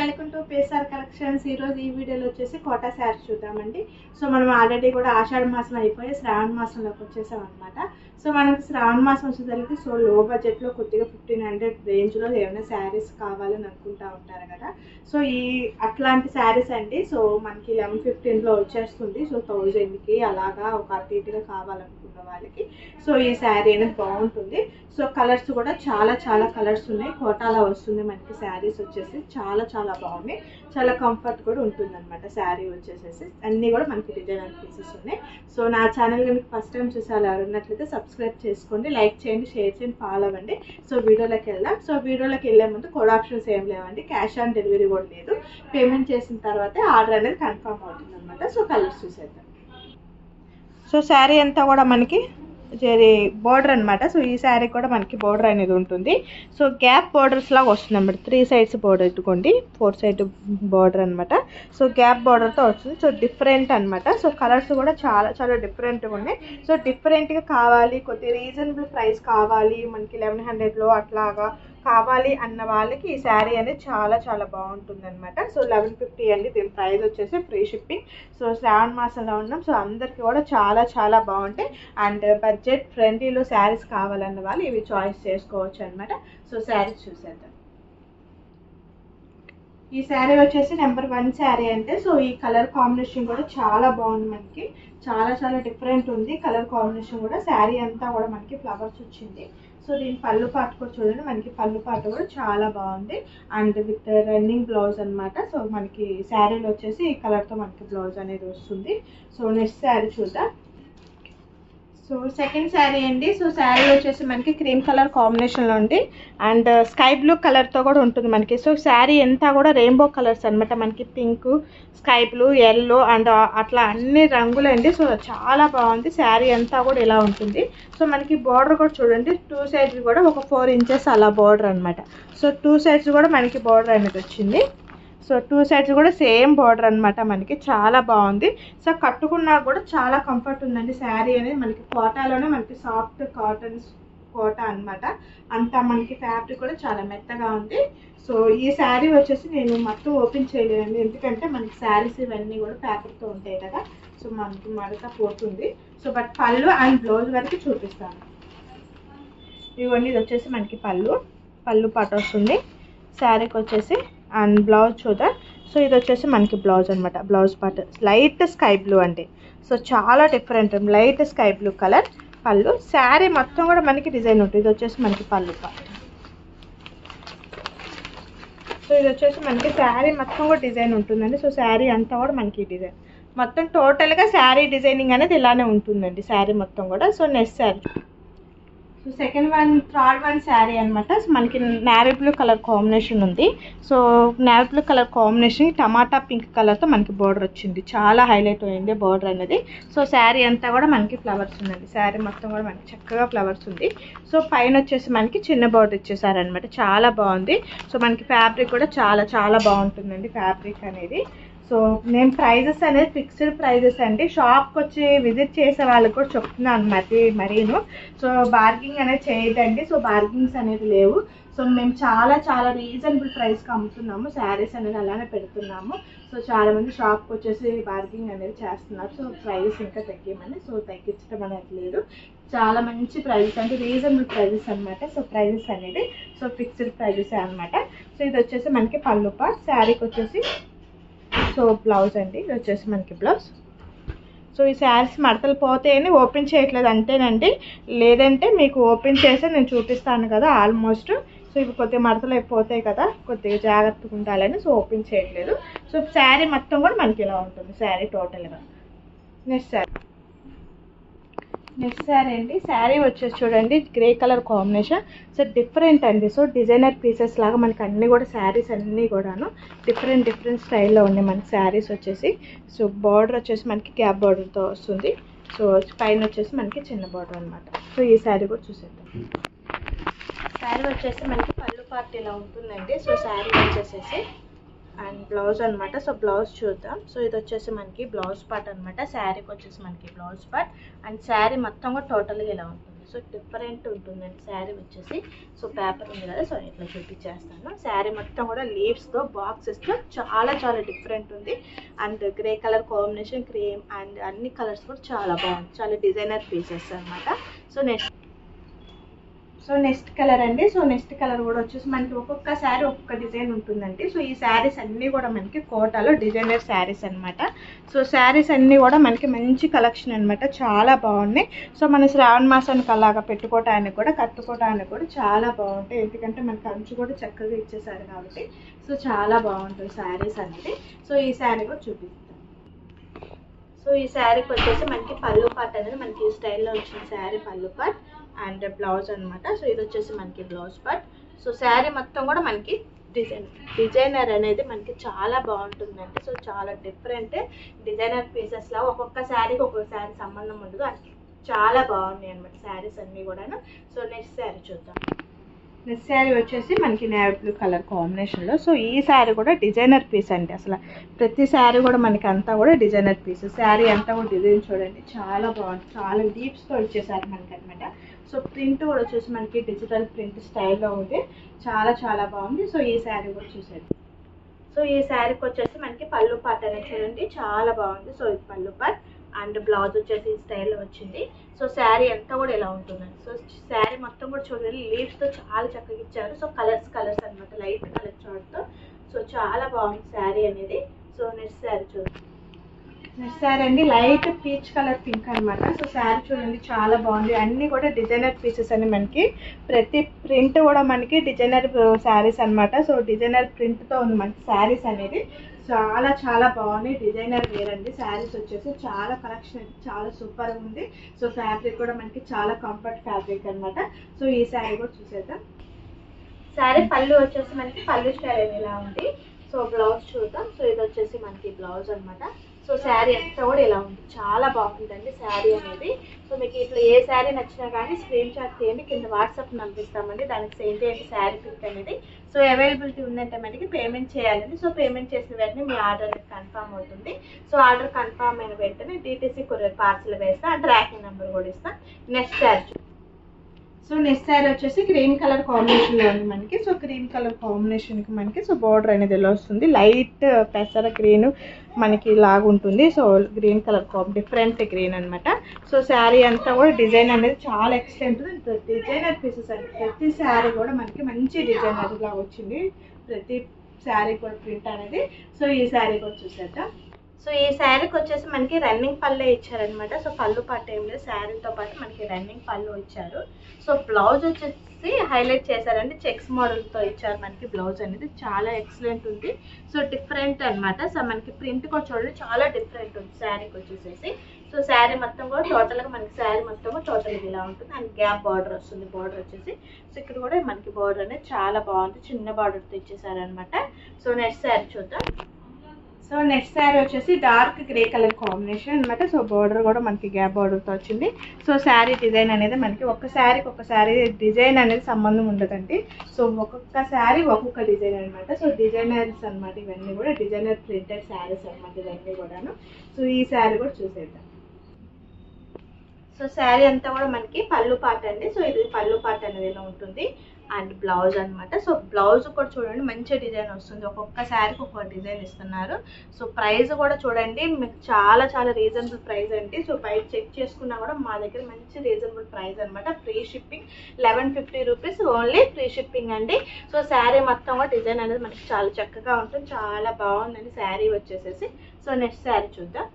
Welcome to పేసార్ collections. ఈరోజు ఈ వీడియోలో వచ్చేసి కోటా శారీస్ చూద్దామండి. సో మనం ఆల్రెడీ కూడా ఆషాఢ మాసం అయిపోయి శ్రావణ మాసంలోకి వచ్చేసాం అనమాట. సో మనకి శ్రావణ మాసం వచ్చేసరికి సో లో బడ్జెట్లో కొద్దిగా 1500 రేంజ్లో ఏమైనా శారీస్ కావాలని అనుకుంటా ఉంటారు కదా. సో ఈ అట్లాంటి శారీస్ అండి. సో మనకి 11-15లో వచ్చేస్తుంది. సో 1000కి అలాగా ఒక అటు ఇటుగా కావాలనుకున్న వాళ్ళకి సో ఈ శారీ అనేది బాగుంటుంది. సో కలర్స్ కూడా చాలా కలర్స్ ఉన్నాయి. కోటాలో వస్తుంది మనకి శారీస్ వచ్చేసి చాలా బాగున్నాయి. చాలా కంఫర్ట్ కూడా ఉంటుంది అనమాట. శారీ వచ్చేసేసి అన్నీ కూడా మనకి డిజైనర్ పీసెస్ ఉన్నాయి. సో నా ఛానల్ కనుక ఫస్ట్ టైం చూసారు ఎవరున్నట్లయితే సబ్స్క్రైబ్ చేసుకోండి, లైక్ చేయండి, షేర్ చేయండి, ఫాలో అవ్వండి. సో వీడియోలోకి వెళ్దాం. సో వీడియోలోకి వెళ్ళే ముందు కోడ్ ఆప్షన్స్ ఏం లేవండి, క్యాష్ ఆన్ డెలివరీ కూడా లేదు. పేమెంట్ చేసిన తర్వాతే ఆర్డర్ అనేది కన్ఫర్మ్ అవుతుంది అనమాట. సో కలర్స్ చూసేద్దాం. సో శారీ అంతా కూడా మనకి బోర్డర్ అనమాట. సో ఈ శారీ కూడా మనకి బోర్డర్ అనేది ఉంటుంది. సో గ్యాప్ బోర్డర్స్ లాగా వస్తుంది అనమాట. 3 sides బోర్డర్ ఇట్టుకోండి, 4 side బోర్డర్ అనమాట. సో గ్యాప్ బోర్డర్తో వస్తుంది. సో డిఫరెంట్ అనమాట. సో కలర్స్ కూడా చాలా డిఫరెంట్గా ఉన్నాయి. సో డిఫరెంట్గా కావాలి, కొద్దిగా రీజనబుల్ ప్రైస్ కావాలి, మనకి 1100లో అట్లాగా కావాలి అన్న వాళ్ళకి ఈ శారీ అనేది చాలా బాగుంటుంది అనమాట. సో 1150 అండి దీని ప్రైస్ వచ్చేసి, ఫ్రీ షిప్పింగ్. సో శ్రావణ మాసంలో ఉన్నాం. సో అందరికీ కూడా చాలా బాగుంటాయి. అండ్ బడ్జెట్ ఫ్రెండ్లీలో శారీస్ కావాలన్న వాళ్ళు ఇవి చాయిస్ చేసుకోవచ్చు అనమాట. సో శారీస్ చూసేద్దాం. ఈ శారీ వచ్చేసి నెంబర్ 1 శారీ అంటే సో ఈ కలర్ కాంబినేషన్ కూడా చాలా బాగుంది. మనకి చాలా డిఫరెంట్ ఉంది కలర్ కాంబినేషన్ కూడా. శారీ అంతా కూడా మనకి ఫ్లవర్స్ వచ్చింది. సో దీని పళ్ళు పాటు కూడా చూడండి, మనకి పళ్ళు పాటు కూడా చాలా బాగుంది. అండ్ విత్ రన్నింగ్ బ్లౌజ్ అనమాట. సో మనకి శారీలో వచ్చేసి ఈ కలర్తో మనకి బ్లౌజ్ అనేది వస్తుంది. సో నెక్స్ట్ శారీ చూద్దాం. సో సెకండ్ శారీ అండి. సో శారీ వచ్చేసి మనకి క్రీమ్ కలర్ కాంబినేషన్లో ఉంది. అండ్ స్కై బ్లూ కలర్తో కూడా ఉంటుంది మనకి. సో శారీ అంతా కూడా రెయిన్బో కలర్స్ అనమాట. మనకి pink, sky blue, yellow and అట్లా అన్ని రంగులు అండి. సో చాలా బాగుంది. శారీ అంతా కూడా ఇలా ఉంటుంది. సో మనకి బార్డర్ కూడా చూడండి, 2 sides కూడా ఒక 4 inches అలా బార్డర్ అనమాట. సో 2 sides కూడా మనకి బార్డర్ అనేది వచ్చింది. సో 2 sides కూడా సేమ్ బార్డర్ అనమాట. మనకి చాలా బాగుంది. సో కట్టుకున్నా కూడా చాలా కంఫర్ట్ ఉందండి. శారీ అనేది మనకి కోటాలోనే మనకి సాఫ్ట్ కోటా అనమాట. అంతా మనకి ఫ్యాబ్రిక్ కూడా చాలా మెత్తగా ఉంది. సో ఈ శారీ వచ్చేసి నేను మొత్తం ఓపెన్ చేయలేదండి, ఎందుకంటే మనకి శారీస్ ఇవన్నీ కూడా పేపర్తో ఉంటాయి కదా. సో మనకి మడత పోతుంది. సో బట్ పళ్ళు అండ్ బ్లౌజ్ వరకు చూపిస్తాను. ఇవన్నీ ఇది వచ్చేసి మనకి పళ్ళు పాట వస్తుంది శారీకి వచ్చేసి. అండ్ బ్లౌజ్ చూద్దాం. సో ఇది వచ్చేసి మనకి బ్లౌజ్ అనమాట. Blouse part light sky blue అండి. సో చాలా different, light sky blue colour పళ్ళు. శారీ మొత్తం కూడా మనకి డిజైన్ ఉంటుంది. ఇది వచ్చేసి మనకి పళ్ళు పార్ట్. సో ఇది వచ్చేసి మనకి శారీ మొత్తం కూడా డిజైన్ ఉంటుందండి. సో శారీ అంతా కూడా మనకి డిజైన్ మొత్తం టోటల్గా శారీ డిజైనింగ్ అనేది ఇలానే ఉంటుందండి శారీ మొత్తం కూడా. So next sari. So third one sari అనమాట. సో మనకి నేవీ బ్లూ కలర్ కాంబినేషన్ ఉంది. So navy blue colour combination టమాటా పింక్ కలర్తో మనకి బార్డర్ వచ్చింది. చాలా హైలైట్ అయింది బార్డర్ అనేది. సో శారీ అంతా కూడా మనకి ఫ్లవర్స్ ఉందండి. శారీ మొత్తం కూడా మనకి చక్కగా ఫ్లవర్స్ ఉంది. సో పైన వచ్చేసి మనకి చిన్న బార్డర్ ఇచ్చేసారనమాట. చాలా బాగుంది. సో మనకి ఫ్యాబ్రిక్ కూడా చాలా బాగుంటుందండి ఫ్యాబ్రిక్ అనేది. సో నేను ప్రైజెస్ అనేది ఫిక్స్డ్ ప్రైజెస్ అండి. షాప్కి వచ్చి విజిట్ చేసే వాళ్ళకి కూడా చెప్తున్నాను మరీను. సో బార్గింగ్ అనేది చేయదండి. సో బార్గింగ్స్ అనేది లేవు. సో మేము చాలా రీజనబుల్ ప్రైస్కి అమ్ముతున్నాము. శారీస్ అనేది అలానే పెడుతున్నాము. సో చాలామంది షాప్కి వచ్చేసి బార్గింగ్ అనేది చేస్తున్నారు. సో ప్రైజెస్ ఇంకా తగ్గిమని. సో తగ్గించడం అనేది లేదు. చాలా మంచి ప్రైజెస్ అంటే రీజనబుల్ ప్రైజెస్ అనమాట. సో ప్రైజెస్ అనేది సో ఫిక్స్డ్ ప్రైజెస్ అనమాట. సో ఇది వచ్చేసి మనకి పళ్ళు పార్ట్. శారీకి వచ్చేసి సో బ్లౌజ్ అండి. ఇది వచ్చేసి మనకి బ్లౌజ్. సో ఈ శారీస్ మడతలు పోతాయని ఓపెన్ చేయట్లేదు అంతేనండి, లేదంటే మీకు ఓపెన్ చేసి నేను చూపిస్తాను కదా ఆల్మోస్ట్. సో ఇవి కొద్దిగా మడతలు అయిపోతాయి కదా, కొద్దిగా జాగ్రత్తగా ఉండాలని సో ఓపెన్ చేయట్లేదు. సో శారీ మొత్తం కూడా మనకి ఇలా ఉంటుంది శారీ టోటల్గా. నెక్స్ట్ శారీ అండి. శారీ వచ్చేసి చూడండి grey colour combination. So different అండి. సో డిజైనర్ పీసెస్ లాగా మనకి అన్నీ కూడా శారీస్ అన్నీ కూడాను డిఫరెంట్ స్టైల్లో ఉన్నాయి మనకి శారీస్ వచ్చేసి. సో బార్డర్ వచ్చేసి మనకి గ్యాప్ బార్డర్తో వస్తుంది. సో పైన వచ్చేసి మనకి చిన్న బార్డర్ అనమాట. సో ఈ శారీ కూడా చూసేద్దాం. శారీ వచ్చేసి మనకి పళ్ళు పార్ట్ ఇలా ఉంటుందండి. సో శారీ వచ్చేసేసి అండ్ బ్లౌజ్ అనమాట. సో బ్లౌజ్ చూద్దాం. సో ఇది వచ్చేసి మనకి బ్లౌజ్ పార్ట్ అనమాట. శారీకి వచ్చేసి మనకి బ్లౌజ్ పార్ట్ అండ్ శారీ మొత్తం కూడా టోటల్గా ఇలా ఉంటుంది. సో డిఫరెంట్ ఉంటుందండి శారీ వచ్చేసి. సో పేపర్ ఉంది కదా, సో ఇట్లా చూపించేస్తాను. శారీ మొత్తం కూడా లీవ్స్తో బాక్సెస్తో చాలా చాలా డిఫరెంట్ ఉంది. And grey colour combination, cream and అన్ని కలర్స్ కూడా చాలా బాగుంది. చాలా డిజైనర్ పీసెస్ అనమాట. సో నెక్స్ట్ కలర్ అండి. సో నెక్స్ట్ కలర్ కూడా వచ్చేసి మనకి ఒక్కొక్క శారీ ఒక్కొక్క డిజైన్ ఉంటుందండి. సో ఈ శారీస్ అన్నీ కూడా మనకి కోటాలో డిజైనర్ శారీస్ అనమాట. సో శారీస్ అన్నీ కూడా మనకి మంచి కలెక్షన్ అనమాట, చాలా బాగున్నాయి. సో మన శ్రావణ మాసానికి అలాగా పెట్టుకోవటానికి కూడా కట్టుకోవటానికి కూడా చాలా బాగుంటాయి. ఎందుకంటే మనకి అంచు కూడా చక్కగా ఇచ్చేసారు కాబట్టి సో చాలా బాగుంటుంది శారీస్ అనేది. సో ఈ శారీ కూడా చూపిస్తాను. సో ఈ శారీకి వచ్చేసి మనకి పళ్ళు పాట్ అనేది మనకి ఈ స్టైల్లో వచ్చిన శారీ పళ్ళు పాట్ అండ్ బ్లౌజ్ అనమాట. సో ఇది వచ్చేసి మనకి బ్లౌజ్ పార్ట్. సో శారీ మొత్తం కూడా మనకి డిజైనర్ అనేది మనకి చాలా బాగుంటుందండి. సో చాలా డిఫరెంట్ డిజైనర్ పీసెస్లో ఒక్కొక్క శారీకి ఒక్కొక్క శారీ సంబంధం ఉండదు, అది చాలా బాగున్నాయి అనమాట శారీస్ అన్నీ కూడాను. సో నెక్స్ట్ శారీ చూద్దాం. నెక్స్ట్ శారీ వచ్చేసి మనకి నేవీ బ్లూ కలర్ కాంబినేషన్లో. సో ఈ శారీ కూడా డిజైనర్ పీస్ అండి. అసలు ప్రతి శారీ కూడా మనకి అంతా కూడా డిజైనర్ పీస్. శారీ అంతా కూడా డిజైన్ చూడండి చాలా బాగుంది, చాలా లీవ్స్తో ఇచ్చేసారు మనకి అనమాట. సో ప్రింట్ కూడా వచ్చేసి మనకి డిజిటల్ ప్రింట్ స్టైల్లో ఉంది, చాలా చాలా బాగుంది. సో ఈ శారీ కూడా చూసేది. సో ఈ శారీకి వచ్చేసి మనకి పళ్ళు పాట్ అనేది చూడండి చాలా బాగుంది. సో ఇది పళ్ళు పాట్ అండ్ బ్లౌజ్ వచ్చేసి ఈ స్టైల్లో వచ్చింది. సో శారీ అంతా కూడా ఇలా ఉంటుందండి. సో శారీ మొత్తం కూడా చూడండి లీవ్స్తో చాలా చక్కగా ఇచ్చారు. సో కలర్స్ అనమాట, లైట్ కలర్ చార్ట్తో. సో చాలా బాగుంది శారీ అనేది. సో నెక్స్ట్ శారీ చూడండి. నెక్స్ట్ శారీ అండి లైట్ పీచ్ కలర్ పింక్ అనమాట. సో శారీ చూడండి చాలా బాగుంది. అన్నీ కూడా డిజైనర్ పీసెస్ అని మనకి ప్రతి ప్రింట్ కూడా మనకి డిజైనర్ శారీస్ అనమాట. సో డిజైనర్ ప్రింట్తో ఉంది మనకి శారీస్ అనేది. చాలా చాలా బాగున్నాయి, డిజైనర్ వేర్ అండి. శారీస్ వచ్చేసి చాలా కలెక్షన్ అయితే చాలా సూపర్గా ఉంది. సో ఫ్యాబ్రిక్ కూడా మనకి చాలా కంఫర్ట్ ఫ్యాబ్రిక్ అనమాట. సో ఈ శారీ కూడా చూసేద్దాం. శారీ పళ్ళు వచ్చేసి మనకి పళ్ళు స్టైల్ అనేది ఇలా ఉంది. సో బ్లౌజ్ చూద్దాం. సో ఇది వచ్చేసి మనకి బ్లౌజ్ అనమాట. సో శారీ అంతా కూడా ఇలా ఉంది, చాలా బాగుంటుందండి శారీ అనేది. సో మీకు ఇట్లా ఏ శారీ నచ్చినా కానీ స్క్రీన్ షాట్ చేయండి, కింద వాట్సాప్ పంపిస్తామండి, దానికి సెండ్ చేయండి శారీ పిక్ అనేది. సో అవైలబిలిటీ ఉందంటే మనకి పేమెంట్ చేయాలండి. సో పేమెంట్ చేసిన వెంటనే మీ ఆర్డర్ అనేది కన్ఫర్మ్ అవుతుంది. సో ఆర్డర్ కన్ఫర్మ్ అయిన వెంటనే DTC కొరియర్ పార్సల్ వేస్తా, ట్రాకింగ్ నెంబర్ కూడా ఇస్తాం. Next sari. So next sari వచ్చేసి క్రీమ్ కలర్ కాంబినేషన్లో ఉంది మనకి. సో క్రీమ్ కలర్ కాంబినేషన్కి మనకి సో బార్డర్ అనేది ఎలా వస్తుంది, లైట్ పెసర గ్రీన్ మనకి లాగుంటుంది. So green colour different green అనమాట. సో శారీ అంతా కూడా డిజైన్ అనేది చాలా ఎక్సలెంట్ డిజైనర్ పీసెస్ అండి. ప్రతి శారీ కూడా మనకి మంచి డిజైనర్ లాగా వచ్చింది, ప్రతి శారీ కూడా ప్రింట్ అనేది. సో ఈ శారీ కూడా చూసేద్దాం. సో ఈ శారీకి వచ్చేసి మనకి రన్నింగ్ పళ్ళు ఇచ్చారనమాట. సో పళ్ళు పాటు ఏం లేదు, శారీతో పాటు మనకి రన్నింగ్ పళ్ళు ఇచ్చారు. సో బ్లౌజ్ వచ్చేసి హైలైట్ చేశారండి, చెక్స్ మోడల్తో ఇచ్చారు మనకి బ్లౌజ్ అనేది. చాలా ఎక్సలెంట్ ఉంది. సో డిఫరెంట్ అనమాట. సో మనకి ప్రింట్ కూడా చూడండి చాలా డిఫరెంట్ ఉంది శారీకి వచ్చేసేసి. సో శారీ మొత్తం కూడా టోటల్గా మనకి శారీ మొత్తం కూడా టోటల్గా ఇలా ఉంటుంది. అండ్ గ్యాప్ బార్డర్ వస్తుంది, బార్డర్ వచ్చేసి. సో ఇక్కడ కూడా మనకి బార్డర్ అనేది చాలా బాగుంది, చిన్న బార్డర్తో ఇచ్చేసారనమాట. సో నెక్స్ట్ శారీ చూద్దాం. సో నెక్స్ట్ శారీ వచ్చేసి డార్క్ గ్రే కలర్ కాంబినేషన్ అనమాట. సో బార్డర్ కూడా మనకి గ్యాప్ బార్డర్తో వచ్చింది. సో శారీ డిజైన్ అనేది మనకి ఒక్క శారీకి ఒక శారీ డిజైన్ అనేది సంబంధం ఉండదండి. సో ఒక్కొక్క శారీ ఒక్కొక్క డిజైన్ అనమాట. సో డిజైనర్స్ అనమాట ఇవన్నీ కూడా, డిజైనర్ ప్రింటెడ్ శారీస్ అనమాట ఇవన్నీ కూడాను. సో ఈ శారీ కూడా చూసేద్దాం. సో శారీ అంతా కూడా మనకి పళ్ళు పాట అండి. సో ఇది పళ్ళు పాట అనేది ఇలా ఉంటుంది అండ్ బ్లౌజ్ అనమాట. సో బ్లౌజ్ కూడా చూడండి మంచి డిజైన్ వస్తుంది, ఒక్కొక్క శారీకి ఒక్కొక్క డిజైన్ ఇస్తున్నారు. సో ప్రైస్ కూడా చూడండి మీకు చాలా చాలా రీజనబుల్ ప్రైస్ అండి. సో బయట చెక్ చేసుకున్నా కూడా మా దగ్గర మంచి రీజనబుల్ ప్రైస్ అనమాట. Free shipping 1150 rupees only free shipping అండి. సో శారీ మొత్తం కూడా డిజైన్ అనేది మనకి చాలా చక్కగా ఉంటుంది, చాలా బాగుందండి శారీ వచ్చేసేసి. సో నెక్స్ట్ శారీ చూద్దాం.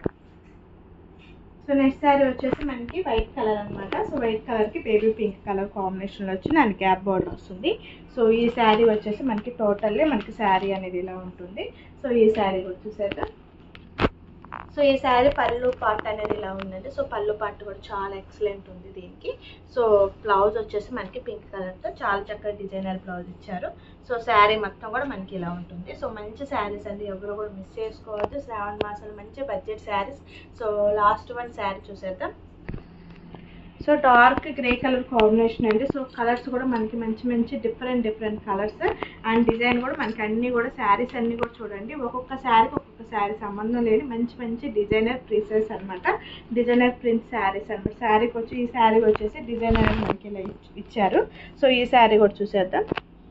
సో నెక్స్ట్ శారీ వచ్చేసి మనకి వైట్ కలర్ అనమాట. సో వైట్ కలర్కి బేబీ పింక్ కలర్ కాంబినేషన్లో వచ్చింది అండ్ గ్యాప్ బార్డర్ వస్తుంది. సో ఈ శారీ వచ్చేసి మనకి టోటల్లీ మనకి శారీ అనేది ఇలా ఉంటుంది. సో ఈ శారీ కూడా చూసేద్దాం. సో ఈ శారీ పళ్ళు పార్ట్ అనేది ఇలా ఉందండి. సో పళ్ళు పార్ట్ కూడా చాలా ఎక్సలెంట్ ఉంది దీనికి. సో బ్లౌజ్ వచ్చేసి మనకి పింక్ కలర్తో చాలా చక్కగా డిజైనర్ బ్లౌజ్ ఇచ్చారు. సో శారీ మొత్తం కూడా మనకి ఇలా ఉంటుంది. సో మంచి శారీస్ అండి, ఎవరు కూడా మిస్ చేసుకోవద్దు. శ్రావణ మాసాలు మంచి budget saris. So last one sari చూసేద్దాం. So dark grey colour combination అండి. సో కలర్స్ కూడా మనకి మంచి మంచి డిఫరెంట్ కలర్స్ అండ్ డిజైన్ కూడా మనకి అన్నీ కూడా శారీస్ అన్నీ కూడా చూడండి, ఒక్కొక్క శారీకి ఒక్కొక్క శారీ సంబంధం లేని మంచి మంచి డిజైనర్ పీసెస్ అనమాట. డిజైనర్ ప్రింట్ శారీస్ అనమాట. శారీకి వచ్చి ఈ శారీ వచ్చేసి డిజైనర్ అని మనకి ఇలా ఇచ్చారు. సో ఈ శారీ కూడా చూసేద్దాం.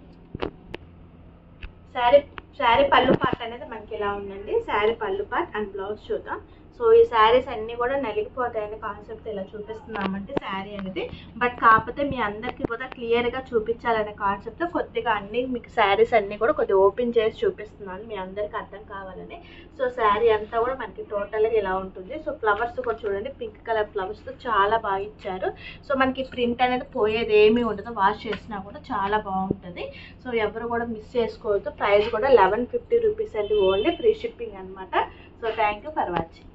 శారీ పళ్ళు పార్ట్ అనేది మనకి ఇలా ఉందండి. Sari pallu part and blouse చూద్దాం. సో ఈ శారీస్ అన్నీ కూడా నలిగిపోతాయనే కాన్సెప్ట్ ఇలా చూపిస్తున్నామంటే శారీ అనేది, బట్ కాకపోతే మీ అందరికీ కూడా క్లియర్గా చూపించాలనే కాన్సెప్ట్ కొద్దిగా అన్ని మీకు శారీస్ అన్నీ కూడా కొద్దిగా ఓపెన్ చేసి చూపిస్తున్నాను మీ అందరికీ అర్థం కావాలని. సో శారీ అంతా కూడా మనకి టోటల్గా ఇలా ఉంటుంది. సో ఫ్లవర్స్ కూడా చూడండి, పింక్ కలర్ ఫ్లవర్స్తో చాలా బాగా ఇచ్చారు. సో మనకి ప్రింట్ అనేది పోయేది ఏమీ ఉండదు, వాష్ చేసినా కూడా చాలా బాగుంటుంది. సో ఎవరు కూడా మిస్ చేసుకోవద్దు. ప్రైస్ కూడా 1150 రూపీస్ అండి, ఓన్లీ ఫ్రీ షిప్పింగ్ అనమాట. So thank you for watching.